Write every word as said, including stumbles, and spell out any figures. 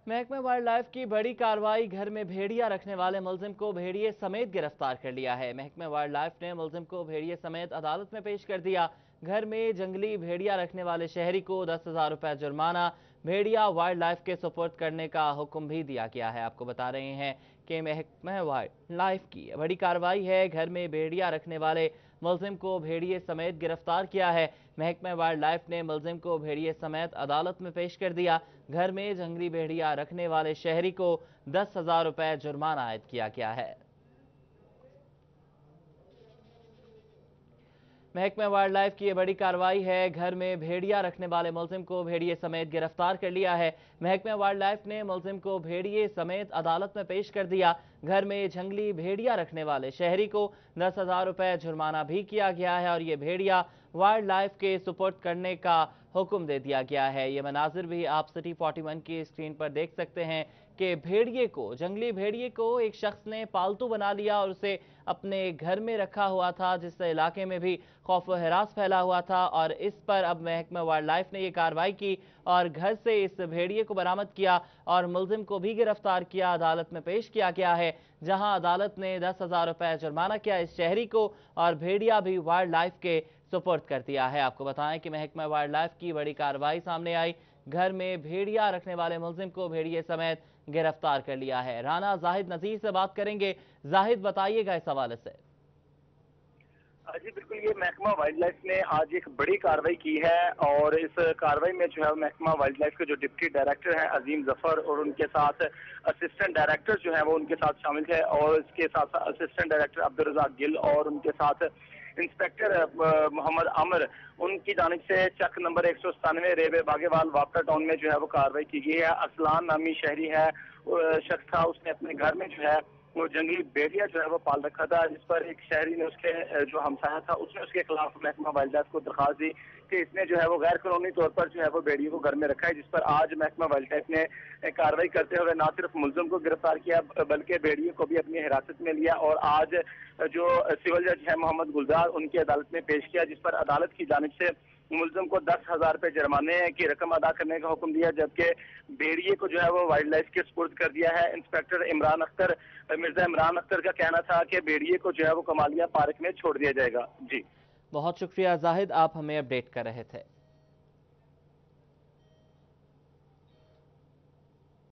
महकमा wild life की बड़ी कार्रवाई। घर में भेड़िया रखने वाले मुलजिम को भेड़िए समेत गिरफ्तार कर लिया है। महकमा वाइल्ड लाइफ ने मुलजिम को भेड़िए समेत अदालत में पेश कर दिया। घर में जंगली भेड़िया रखने वाले शहरी को दस हजार रुपए जुर्माना, भेड़िया वाइल्ड लाइफ के सुपुर्द करने का हुक्म भी दिया गया है। आपको बता रहे हैं कि महकमा वाइल्ड लाइफ की बड़ी कार्रवाई है। घर में भेड़िया रखने वाले मुलजिम को भेड़िए समेत गिरफ्तार किया है। महकमा वाइल्ड लाइफ ने मुलजिम को भेड़िए समेत अदालत में पेश कर दिया। घर में जंगली भेड़िया रखने वाले शहरी को दस हजार रुपए जुर्माना आयद किया गया है। महकमा वाइल्ड लाइफ की ये बड़ी कार्रवाई है। घर में भेड़िया रखने वाले मुलजिम को भेड़िए समेत गिरफ्तार कर लिया है। महकमा वाइल्ड लाइफ ने मुलजिम को भेड़िए समेत अदालत में पेश कर दिया। घर में जंगली भेड़िया रखने वाले शहरी को दस हजार रुपए जुर्माना भी किया गया है और ये भेड़िया वाइल्ड लाइफ के सुपुर्द करने का हुक्म दे दिया गया है। ये मनाजिर भी आप सिटी इकतालीस की स्क्रीन पर देख सकते हैं कि भेड़िए को, जंगली भेड़िए को एक शख्स ने पालतू बना लिया और उसे अपने घर में रखा हुआ था, जिससे इलाके में भी खौफ व हिरास फैला हुआ था। और इस पर अब महकमा वाइल्ड लाइफ ने ये कार्रवाई की और घर से इस भेड़िए को बरामद किया और मुलजिम को भी गिरफ्तार किया, अदालत में पेश किया गया है, जहां अदालत ने दस हजार रुपए जुर्माना किया इस शहरी को और भेड़िया भी वाइल्ड लाइफ के सुपुर्द कर दिया है। आपको बताएं कि महकमा वाइल्ड लाइफ की बड़ी कार्रवाई सामने आई। घर में भेड़िया रखने वाले मुलजिम को भेड़िए समेत गिरफ्तार कर लिया है। राना जाहिद नजीर से बात करेंगे। जाहिद, बताइएगा इस हवाले से। जी बिल्कुल, ये महकमा वाइल्ड लाइफ ने आज एक बड़ी कार्रवाई की है और इस कार्रवाई में जो है महकमा वाइल्ड लाइफ के जो डिप्टी डायरेक्टर हैं अजीम जफर और उनके साथ असिस्टेंट डायरेक्टर जो है वो उनके साथ शामिल है और इसके साथ साथ असिस्टेंट डायरेक्टर अब्दुल रज़ाक गिल और उनके साथ इंस्पेक्टर मोहम्मद आमिर, उनकी जानिब से चक नंबर एक सौ सतानवे रेवे बागेवाल वापटा टाउन में जो है वो कार्रवाई की गई है। असलान नामी शहरी है शख्स था, उसने अपने घर में जो है वो जंगली भेड़िया जो है वो पाल रखा था, जिस पर एक शहरी ने, उसके जो हमसाया था, उसने उसके खिलाफ महकमा वाइल्ड लाइफ को दरखास्त दी कि इसने जो है वो गैर कानूनी तौर पर जो है वो भेड़िए को घर में रखा है, जिस पर आज महकमा वाइल्ड लाइफ ने कार्रवाई करते हुए न सिर्फ मुलजिम को गिरफ्तार किया बल्कि भेड़िए को भी अपनी हिरासत में लिया और आज जो सिविल जज है मोहम्मद गुलजार, उनकी अदालत में पेश किया, जिस पर अदालत की जानिब से मुलजिम को दस हजार रुपए जुर्माने की रकम अदा करने का हुक्म दिया, जबकि भेड़िए को जो है वो वाइल्ड लाइफ के सुपुर्द कर दिया है। इंस्पेक्टर इमरान अख्तर मिर्जा इमरान अख्तर का कहना था कि भेड़िए को जो है वो कमालिया पार्क में छोड़ दिया जाएगा। जी, बहुत शुक्रिया जाहिद, आप हमें अपडेट कर रहे थे।